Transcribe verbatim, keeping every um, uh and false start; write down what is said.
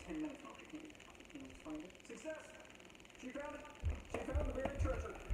ten minutes, Mark. Can you, can you just find it? Success! She found it! She found the buried treasure!